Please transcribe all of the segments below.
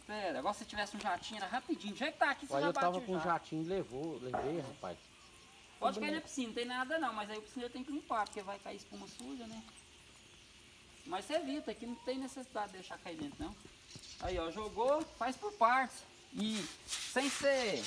Espera, agora se tivesse um jatinho era rapidinho. Já que tá aqui, você Aí já eu bate tava o com um jato. jatinho e levei, rapaz. Pode cair na piscina, não tem nada não, mas aí o piscina tem que limpar, porque vai cair espuma suja, né? Mas você evita, aqui não tem necessidade de deixar cair dentro, não. Aí, ó, jogou, faz por partes. E sem ser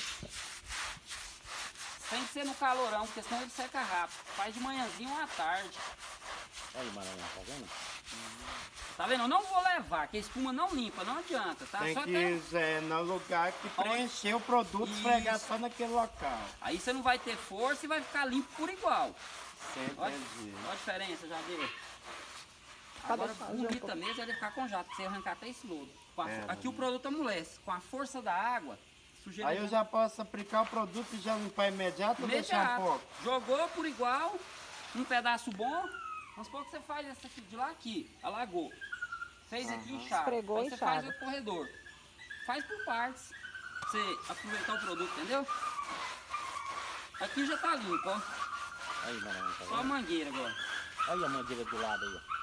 no calorão, porque senão ele seca rápido. Faz de manhãzinho ou à tarde. Aí, Maranhão, tá vendo? Tá vendo? Eu não vou levar, que a espuma não limpa, não adianta, tá? Tem Só que tem... ir no lugar que preencher o produto, Isso. esfregar só naquele local. Aí você não vai ter força e vai ficar limpo por igual. Olha, Entendi. olha a diferença, já viu? Agora bonita mesmo é ele ficar com jato, pra você arrancar até esse lodo. Aqui o produto amolece, com a força da água, sujeira. Aí eu já posso aplicar o produto e já limpar imediato ou deixar um pouco? Jogou por igual, um pedaço bom. Vamos supor que você faz essa aqui de lá aqui, alagou. Fez aqui inchado. Esfregou, aí você inchado. faz o corredor. Faz por partes, pra você aproveitar o produto, entendeu? Aqui já tá limpo, ó. Aí, Maranhão, tá Só a vendo? mangueira agora. Aí a mangueira do lado aí, ó.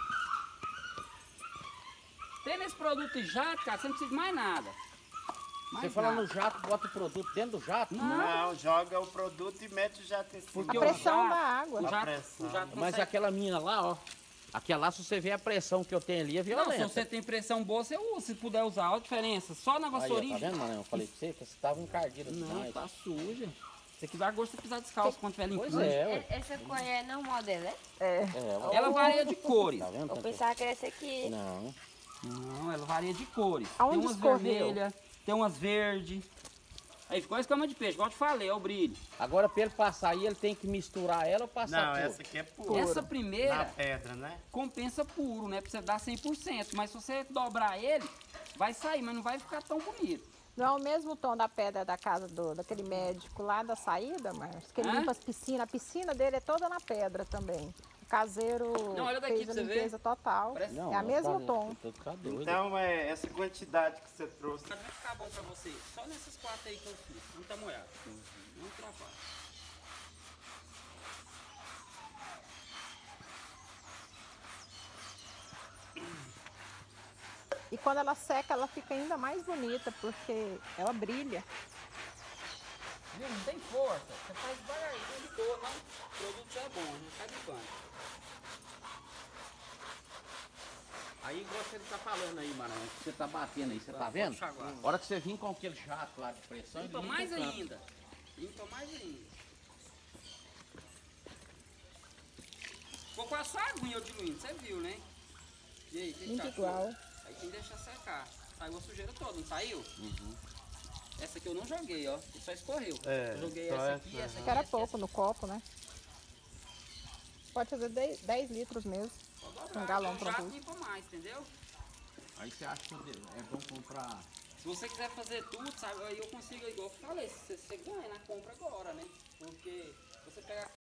Tendo esse produto de jato, cara, você não precisa de mais nada. Você fala no jato, bota o produto dentro do jato? Não, joga o produto e mete o jato em cima. Porque A o pressão jato- da água. O A jato, pressão. o jato Mas consegue- aquela mina lá, ó. Aquela lá, se você ver a pressão que eu tenho ali, é Não, se violenta. você tem pressão boa, você usa. Se puder usar, olha a diferença. Só na Aí, ó, vassourinha. tá vendo, Maranhão? Eu falei pra você que você tava encardido Não, demais. tá suja. Você que dá gosto de pisar descalço quando tiver Pois limpando. é, ué. Essa cor é normal dela, é? É. É, ué. Ela varia de cores. Tá vendo? Eu pensava que era essa aqui. Não. Não, ela varia de cores. Aonde tem umas escorreu? vermelhas, tem umas verdes. Aí ficou a escama de peixe, igual eu te falei, é o brilho. Agora, pra ele passar aí, ele tem que misturar ela ou passar Não, tudo? essa aqui é pura. Essa Na primeira pedra, né? compensa puro, né? Pra você dar 100%. Mas se você dobrar ele, vai sair, mas não vai ficar tão bonito. Não é o mesmo tom da pedra da casa daquele médico lá da saída, Márcio? Que ele Hã? limpa as piscinas. A piscina dele é toda na pedra também. O caseiro Não, olha daqui fez pra a você ver. limpeza total. Parece- É a mesmo tom. Tá doido. Então, essa quantidade que você trouxe. Mas vai ficar bom pra você. Só nessas quatro aí que eu fiz. Não tá molhado. Não atrapalha. E quando ela seca, ela fica ainda mais bonita, porque ela brilha. Viu? Não tem força. Você faz devagarzinho de boa, mas o produto já é bom, não sai de pano. Aí, igual você tá falando aí, Maranhão, que você tá batendo aí, você tá Pode vendo? enxaguar. A hora que você vir com aquele jato lá de pressão, Limpa ele mais o canto. ainda. Limpa mais ainda. Ficou com essa aguinha diluindo, você viu, né? E aí, o que Limpa que achou? igual. Aí tem que deixar secar. Saiu a sujeira toda, não saiu? Essa aqui eu não joguei, ó. Só escorreu. É, Eu joguei só essa aqui, essa, essa aqui. Que era essa, pouco no copo, né? Pode fazer 10 litros mesmo. Pode dobrar, um galão porque o jato produto. limpa mais, entendeu? Aí você acha que é bom comprar... Se você quiser fazer tudo, sabe, aí eu consigo, igual eu falei, você ganha na compra agora, né? Porque você pegar